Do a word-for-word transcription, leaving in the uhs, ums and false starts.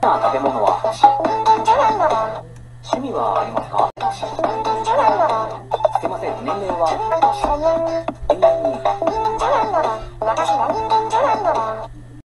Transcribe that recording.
な食べ物は？趣味はありますか？すいません、年齢は？永遠に